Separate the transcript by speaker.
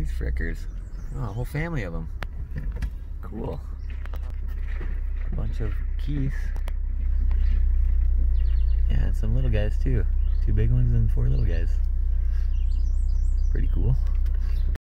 Speaker 1: these frickers. Oh, a whole family of them. Cool. A bunch of geese. Yeah, and some little guys too. 2 big ones and 4 little guys. Pretty cool.